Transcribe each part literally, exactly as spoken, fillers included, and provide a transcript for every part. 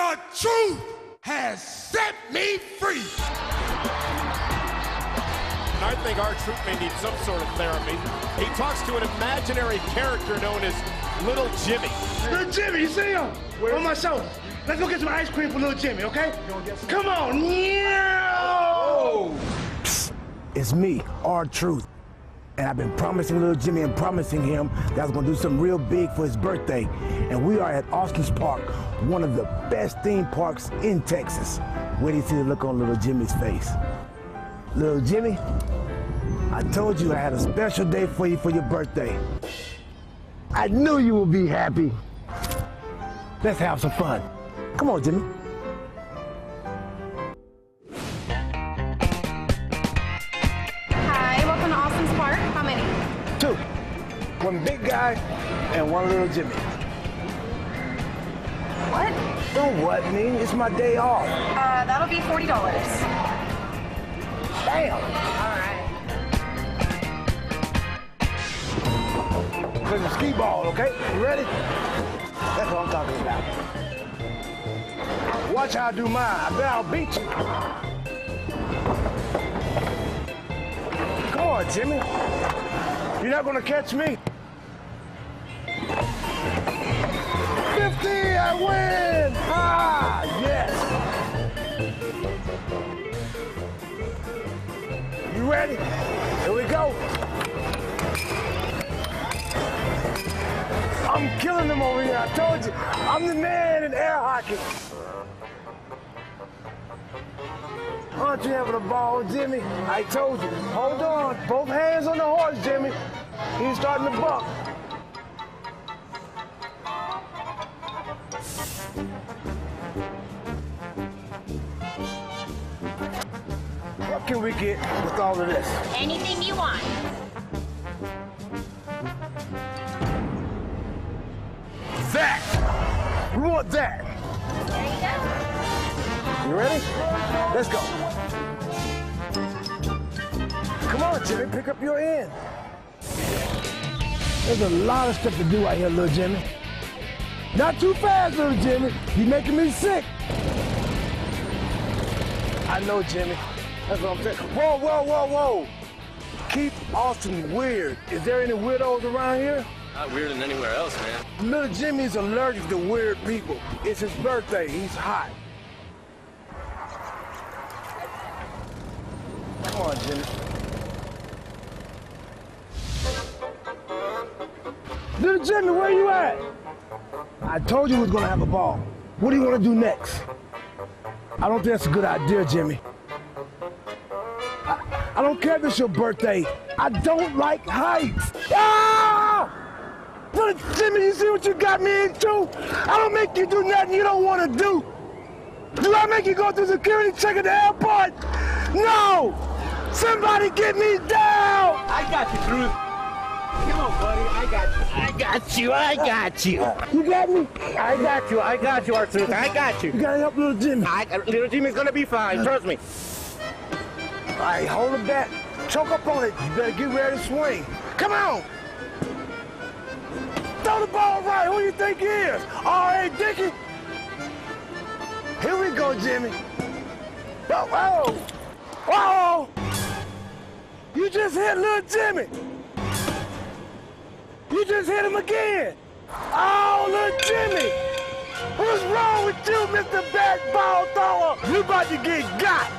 The truth has set me free. I think R-Truth may need some sort of therapy. He talks to an imaginary character known as Little Jimmy. Little Jimmy, you see him? Where? On my shoulder. Let's go get some ice cream for Little Jimmy, okay? Come on. Yeah. Oh. It's me, R-Truth. And I've been promising Little Jimmy and promising him that I was gonna do something real big for his birthday. And we are at Austin's Park, one of the best theme parks in Texas. Wait till you see the look on Little Jimmy's face. Little Jimmy, I told you I had a special day for you for your birthday. I knew you would be happy. Let's have some fun. Come on, Jimmy. Hi, welcome to Austin's Park. How many? Two. One big guy and one little Jimmy. What? Don't what me? It's my day off. Uh, that'll be forty dollars. Damn. All right. Play the skee ball, okay? You ready? That's what I'm talking about. Watch how I do mine. I bet I'll beat you. Come on, Jimmy. You're not gonna catch me. fifty, I win! Ah, yes. You ready? Here we go. I'm killing them over here, I told you. I'm the man in air hockey. Aren't you having a ball, Jimmy? I told you. Hold on. Both hands on the horse, Jimmy. He's starting to buck. What can we get with all of this? Anything you want. That! We want that. There you go. You ready? Let's go. Come on, Jimmy, pick up your end. There's a lot of stuff to do out here, little Jimmy. Not too fast, little Jimmy. You're making me sick. I know, Jimmy. That's what I'm saying. Whoa, whoa, whoa, whoa. Keep Austin weird. Is there any weirdos around here? Not weirder than anywhere else, man. Little Jimmy's allergic to weird people. It's his birthday. He's hot. Come on, Jimmy. Little Jimmy, where you at? I told you we was gonna have a ball. What do you want to do next? I don't think that's a good idea, Jimmy. I, I don't care if it's your birthday. I don't like heights. Ah! Little Jimmy, you see what you got me into? I don't make you do nothing you don't want to do. Do I make you go through security check at the airport? No! Somebody get me down! I got you, Truth. Come on, buddy. I got you. I got you. I got you. You got me? I got you. I got you, R-Truth. I got you. You gotta help little Jimmy. I, little Jimmy's gonna be fine. Trust me. All right, hold it back. Choke up on it. You better get ready to swing. Come on! Throw the ball right. Who you think he is? R A Dickey? Here we go, Jimmy. Whoa, whoa! Whoa! You just hit little Jimmy. You just hit him again. Oh, little Jimmy! What's wrong with you, Mister Bat Ball Thrower? You about to get got.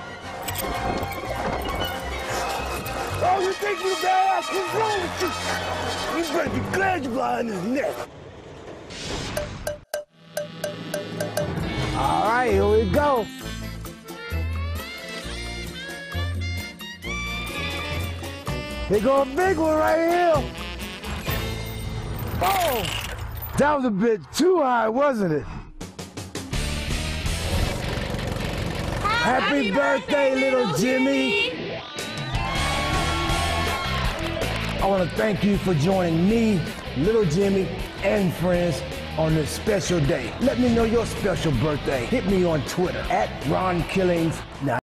Oh, you think you bad? What's wrong with you? You better be glad you're behind his neck. All right, here we go. Here go a big one right here. Oh, that was a bit too high, wasn't it? Happy, Happy birthday, birthday, little Jimmy. Jimmy. I want to thank you for joining me, little Jimmy, and friends on this special day. Let me know your special birthday. Hit me on Twitter at Ron Killings. Now,